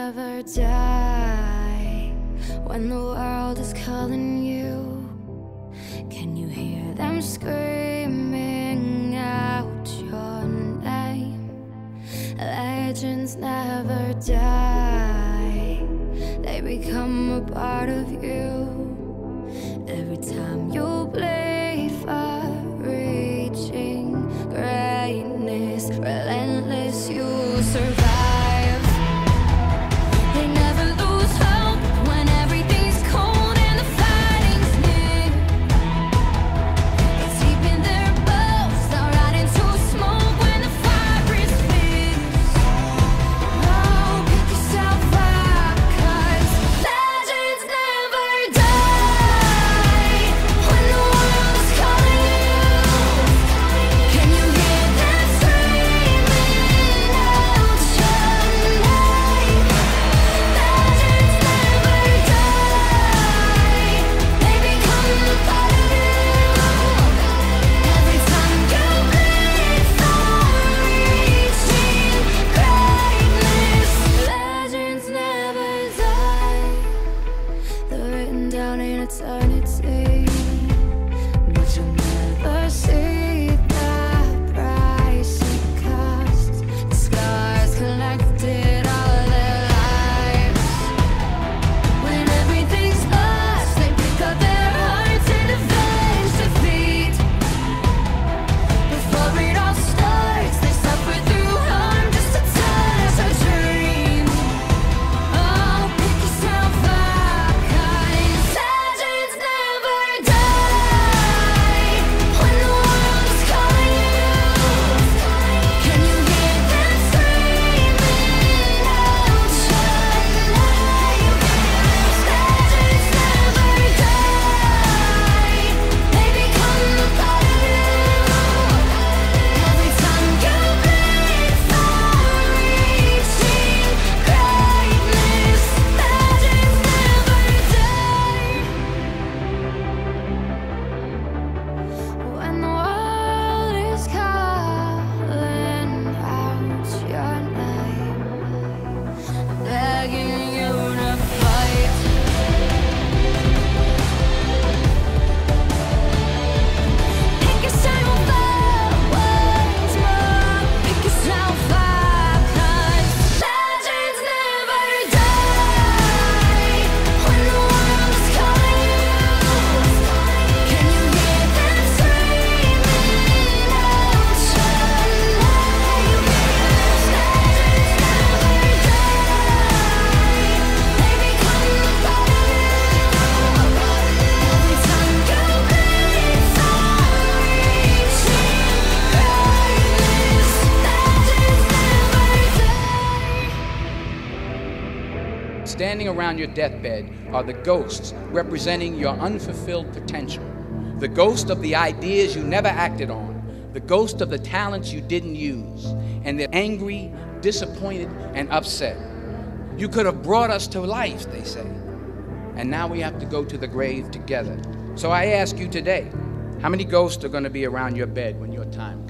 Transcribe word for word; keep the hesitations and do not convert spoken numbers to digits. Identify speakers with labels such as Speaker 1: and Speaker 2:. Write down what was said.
Speaker 1: never die. When the world is calling you, can you hear them screaming out your name? Legends never die, they become a part of you. Every time you bleed for reaching greatness, relentless, you survive. They never lose hope when everything's cold and the fighting's near. It's deep in their bones, they'll rot into smoke when the fire is fierce. Oh, pick yourself up, 'cause legends never die. When the world is calling you, can you hear them screaming out your name? Legends never die, they become a part of you. Every time you bleed for reaching greatness, legends never die. They're written down in eternity, but you'll never see the price it costs. The scars collected all their lives. When everything's lost, they pick up their hearts and avenge defeat. Before it all starts, they suffer through harm just to touch a dream. Oh, pick yourself up, 'cause legends never die. When the world is calling you, can you hear them screaming out your name? Legends never die, they become a part of you. Every time you bleed for reaching greatness, legends never die. When the world is calling out your name, begging you to fight. Pick yourself up once more, pick yourself up, 'cause legends never die. When the world is calling you, can you hear them screaming out your name? Legends never die, they become a part of you. Every time you bleed for reaching greatness, legends never die.
Speaker 2: Standing around your deathbed are the ghosts representing your unfulfilled potential, the ghost of the ideas you never acted on, the ghost of the talents you didn't use, and they're angry, disappointed, and upset. You could have brought us to life, they say, and now we have to go to the grave together. So I ask you today, how many ghosts are going to be around your bed when your time comes?